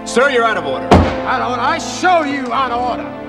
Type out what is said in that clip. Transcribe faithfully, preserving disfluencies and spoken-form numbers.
Sir, you're out of order. Out of order? I show you out of order.